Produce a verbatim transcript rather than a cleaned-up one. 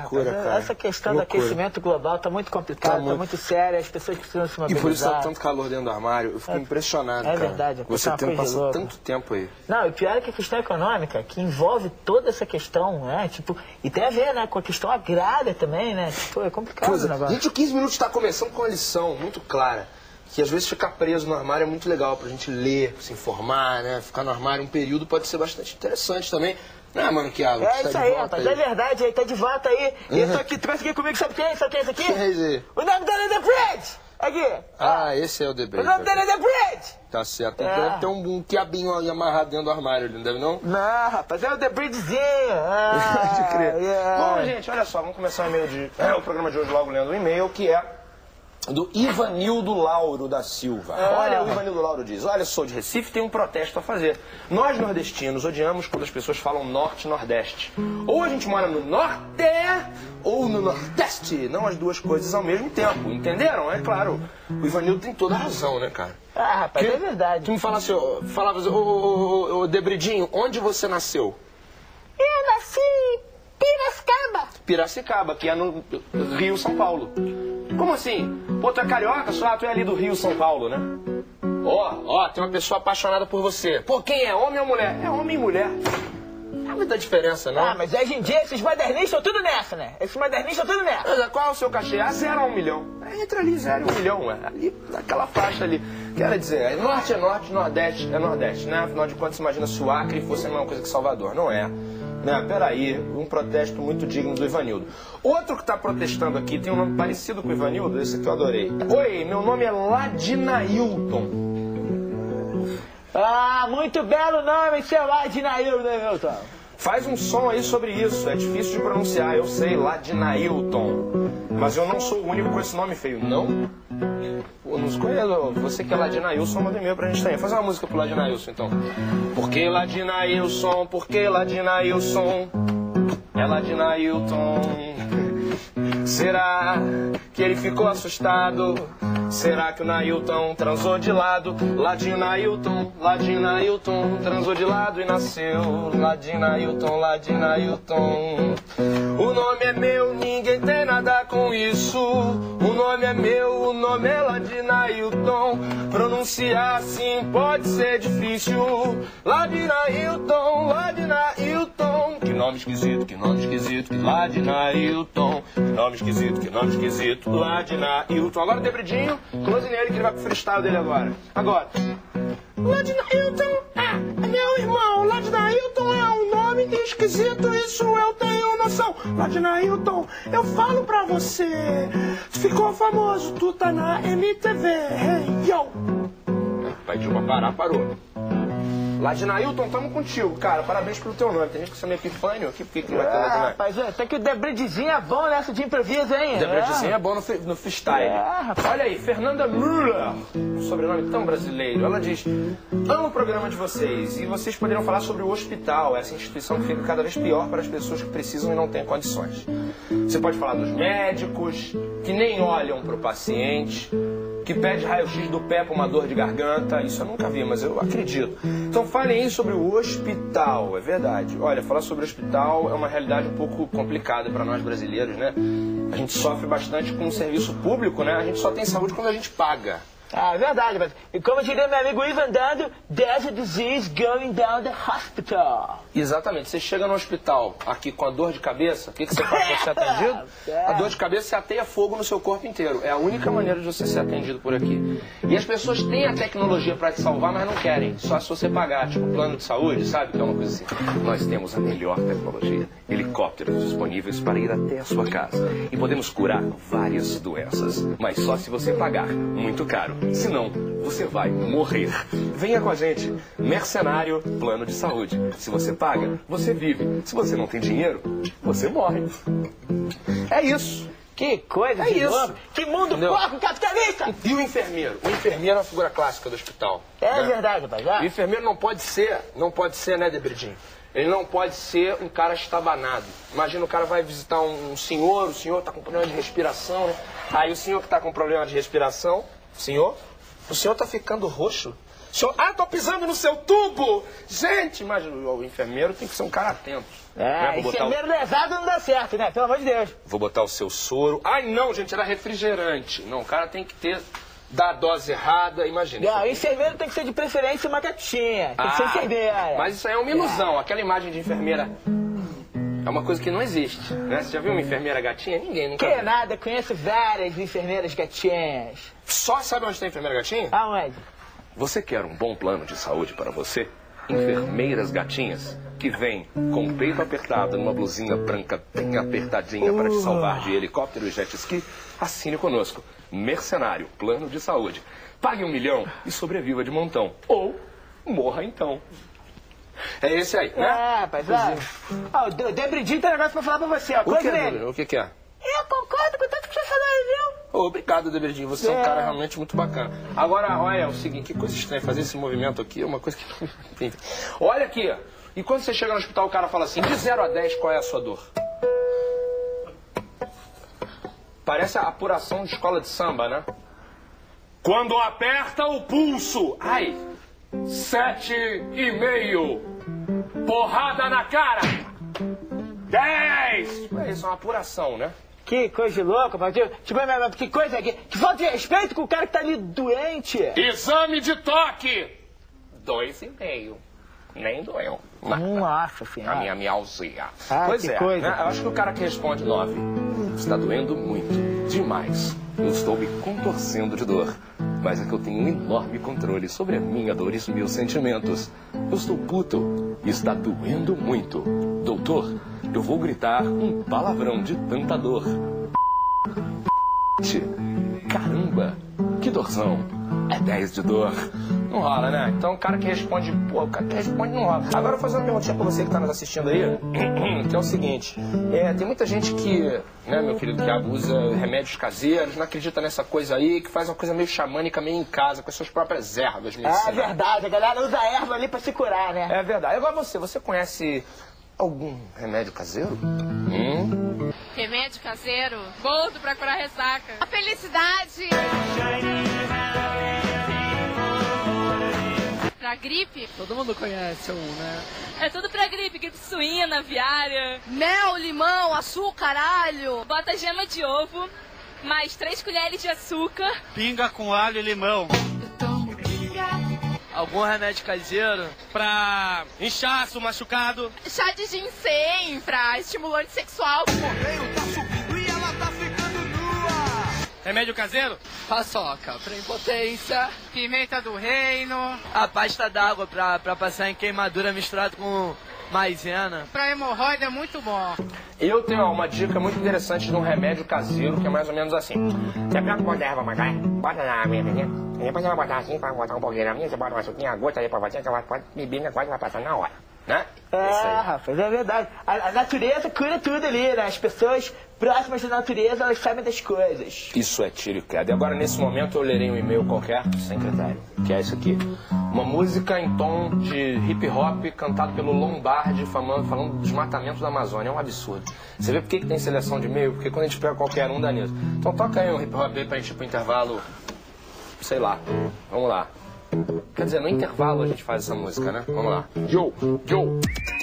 loucura, rapaz. cara. Essa questão Loucura. do aquecimento global tá muito complicada, tá Tá muito, muito séria, as pessoas precisam se E por isso mobilizar. tá tanto calor dentro do armário. Eu fico É, impressionado, é cara. verdade, Você é uma tem coisa passado louca. tanto tempo aí. Não, e pior é que a questão econômica, que envolve toda essa questão, né? Tipo, e tem a ver, né, com a questão agrária também, né? Tipo, é complicado Coisa, o negócio. gente, o quinze minutos está começando com uma lição muito clara. Que às vezes ficar preso no armário é muito legal pra gente ler, se informar, né? Ficar no armário um período pode ser bastante interessante também. Né, mano, Thiago? É isso aí, rapaz, é verdade, aí tá de volta aí. E eu tô aqui, trouxe aqui comigo, sabe quem? Sabe quem é esse aqui? Quem é esse? O nome dele é The Bridge! Aqui. Ah, esse é o The O Bridge. nome dele é The Bridge! Tá certo. É. Deve ter um, um quiabinho ali amarrado dentro do armário, ele não deve não? Não, rapaz, é o The Bridgezinho. Ah, Pode crer. yeah. Bom, gente, olha só, vamos começar o e-mail de... É, o programa de hoje logo lendo o e-mail, que é do Ivanildo Lauro da Silva. Ah. Olha, o Ivanildo Lauro diz: olha, sou de Recife, tenho um protesto a fazer. Nós nordestinos odiamos quando as pessoas falam norte e nordeste. Ou a gente mora no norte ou no nordeste, não as duas coisas ao mesmo tempo. Entenderam? É claro. O Ivanildo tem toda a razão, né, cara? Ah, rapaz, Que- é verdade. Tu me fala assim, ó, falava assim, ô, ô, ô, ô, Debridinho, onde você nasceu? Eu nasci em Piracicaba. Piracicaba, que é no Rio, São Paulo. Como assim? Pô, tu é carioca, só tu é ali do Rio, São Paulo, né? Ó, ó, tem uma pessoa apaixonada por você. Pô, quem é? Homem ou mulher? É homem e mulher. Não há muita diferença, não. Ah, mas hoje em dia esses modernistas estão tudo nessa, né? Esses modernistas estão tudo nessa. Mas qual é o seu cachê? Ah, zero a um milhão. É, entra ali, zero a um milhão, é. Ali, naquela faixa ali. Quer dizer, é norte é norte, nordeste é nordeste, né? Afinal de contas, imagina se o Acre fosse a mesma coisa que Salvador. Não é. Né? Peraí, um protesto muito digno do Ivanildo. Outro que está protestando aqui tem um nome parecido com o Ivanildo, esse que eu adorei. Oi, meu nome é Ladinailton. Ah, muito belo nome, seu Adinailton, né, Milton? Faz um som aí sobre isso, é difícil de pronunciar, eu sei, Ladinailton. Mas eu não sou o único com esse nome feio, não? Pô, não conheço, você que é Ladinailson, manda e-mail pra gente também. Faz uma música pro Ladinailson, então. Por que Ladinailson, por que Ladinailson? É Ladinailton. Será que ele ficou assustado? Será que o Nailton transou de lado? Ladinho Nailton, Ladinho Nailton transou de lado e nasceu. Ladinho Nailton, Ladinho Nailton. O nome é meu, ninguém tem nada com isso. O nome é meu, o nome é Ladinho Nailton. Pronunciar assim pode ser difícil. Ladinho Nailton, Ladinho Nailton. Que nome esquisito, que nome esquisito. Ladinho Nailton. Que nome esquisito, que nome esquisito. Ladinho Nailton. Agora o Debridinho. Close nele que ele vai pro freestyle dele agora. Agora. Ladinailton é meu irmão. Ladinailton é um nome esquisito, isso eu tenho noção. Ladinailton, eu falo pra você. Tu ficou famoso, tu tá na M T V. Hey, yo. Pediu pra parar, parou. Ladinailton, tamo contigo, cara. Parabéns pelo teu nome. Tem gente que chama Epifânio aqui, porque que vai ter Ah, Ladinailton? rapaz, até que o Debridzinho é bom nessa de improviso, hein? Debridzinho é bom no, free- no freestyle. É, rapaz. Olha aí, Fernanda Müller, um sobrenome tão brasileiro. Ela diz: amo o programa de vocês e vocês poderiam falar sobre o hospital, essa instituição que fica cada vez pior para as pessoas que precisam e não têm condições. Você pode falar dos médicos que nem olham para o paciente, que pede raio-x do pé para uma dor de garganta. Isso eu nunca vi, mas eu acredito. Então falem aí sobre o hospital, é verdade. Olha, falar sobre o hospital é uma realidade um pouco complicada para nós brasileiros, né? A gente sofre bastante com o serviço público, né? A gente só tem saúde quando a gente paga. Ah, é verdade, mas e como diria meu amigo Ivan Dando, there's a disease going down the hospital. Exatamente. Você chega no hospital aqui com a dor de cabeça, o que, que você faz para ser atendido? A dor de cabeça, você ateia fogo no seu corpo inteiro. É a única maneira de você ser atendido por aqui. E as pessoas têm a tecnologia para te salvar, mas não querem. Só se você pagar, tipo plano de saúde, sabe? Que é uma coisa assim. Nós temos a melhor tecnologia. Helicópteros disponíveis para ir até a sua casa. E podemos curar várias doenças. Mas só se você pagar muito caro. Senão, você vai morrer. Venha com a gente. Mercenário Plano de Saúde. Se você paga, você vive. Se você não tem dinheiro, você morre. É isso. Que coisa É de isso. louco. Que mundo Entendeu? porco capitalista. E o enfermeiro? O enfermeiro é uma figura clássica do hospital. É né? verdade, rapaz. O Ah. enfermeiro não pode ser, não pode ser, né, Debridinho? Ele não pode ser um cara estabanado. Imagina o cara vai visitar um, um senhor, o senhor tá com problema de respiração, né? Aí o senhor que tá com problema de respiração, senhor, o senhor tá ficando roxo. O senhor, ah, tô pisando no seu tubo! Gente, imagina, o enfermeiro tem que ser um cara atento. É, né? Vou enfermeiro botar o... lesado não dá certo, né? Pelo amor de Deus. Vou botar o seu soro. Ai, não, gente, era refrigerante. Não, o cara tem que ter... Dar a dose errada, imagina. Não, enfermeiro tem que ser de preferência uma gatinha. Tem ah, que ser enfermeira. Mas isso aí é uma ilusão. É. Aquela imagem de enfermeira é uma coisa que não existe, né? Você já viu uma enfermeira gatinha? Ninguém nunca Que viu. nada, conheço várias enfermeiras gatinhas. Só sabe onde tem enfermeira gatinha? Aonde? Você quer um bom plano de saúde para você? Enfermeiras gatinhas, que vêm com o peito apertado numa blusinha branca bem apertadinha uh. para te salvar de helicóptero e jet ski, assine conosco. Mercenário, plano de saúde. Pague um milhão e sobreviva de montão. Ou morra então. É esse aí, né? É, rapaz, ó. O Debridinho tem um negócio pra falar pra você, ó. O que, é, o que que é? Eu concordo com tudo que você falou aí, viu? Obrigado, Debridinho. Você é. é um cara realmente muito bacana. Agora, olha, é o seguinte, que coisa estranha fazer esse movimento aqui, é uma coisa que... Olha aqui, ó. E quando você chega no hospital, o cara fala assim, de zero a dez, qual é a sua dor? Parece a apuração de escola de samba, né? Quando aperta o pulso. Ai, sete e meio. Porrada na cara. Dez. Isso é uma apuração, né? Que coisa louca, Patinho. Tipo, que coisa aqui. Que falta de respeito com o cara que tá ali doente. Exame de toque. Dois e meio. Nem doeu. Nossa senhora. A minha mialgia. Ah, pois que é, coisa. Né? Eu acho que o cara que responde nove está doendo muito, demais. Eu estou me contorcendo de dor. Mas é que eu tenho um enorme controle sobre a minha dor e os meus sentimentos. Eu estou puto e está doendo muito. Doutor, eu vou gritar um palavrão de tanta dor. Caramba, que dorzão. É dez de dor. Não rola, né? Então o cara que responde, pô, o cara que responde não rola. Agora eu vou fazer uma perguntinha pra você que tá nos assistindo aí, que é o seguinte, é, tem muita gente que, né, meu querido, que abusa remédios caseiros, não acredita nessa coisa aí, que faz uma coisa meio xamânica, meio em casa, com as suas próprias ervas medicinais. É verdade, a galera usa erva ali pra se curar, né? É verdade. Agora você, você conhece algum remédio caseiro? Hum? Remédio caseiro? Gordo pra curar ressaca. A felicidade! Pra gripe? Todo mundo conhece um, né? É tudo pra gripe, gripe suína, aviária. Mel, limão, açúcar, alho. Bota gema de ovo, mais três colheres de açúcar. Pinga com alho e limão. Eu tomo pinga. Algum remédio caseiro pra inchaço, machucado. Chá de ginseng pra estimulante sexual. O correio tá subindo e ela tá ficando nua. Remédio caseiro? Paçoca pra impotência. Pimenta do reino. A pasta d'água pra, pra passar em queimadura misturado com maisena. Pra hemorroida é muito bom. Eu tenho uma dica muito interessante de um remédio caseiro que é mais ou menos assim. Você pega um pão de erva magai, bota na minha menina, e depois você vai botar assim, vai botar um pouquinho na minha, você bota uma suquinha, a gota ali pra você, que ela pode beber, o negócio vai passar na hora, né? É, rapaz, é verdade. A, a natureza cura tudo ali, né? As pessoas próximas da natureza, elas sabem das coisas. Isso é tiro e queda. E agora, nesse momento, eu lerei um e-mail qualquer, sem critério, que é isso aqui. Uma música em tom de hip-hop cantado pelo Lombardi, falando, falando do desmatamento da Amazônia. É um absurdo. Você vê por que, que tem seleção de e-mail? Porque quando a gente pega qualquer um, dá nisso. Então toca aí um hip-hop aí pra gente ir pro intervalo, sei lá. Vamos lá. Quer dizer, no intervalo a gente faz essa música, né? Vamos lá. Yo, yo.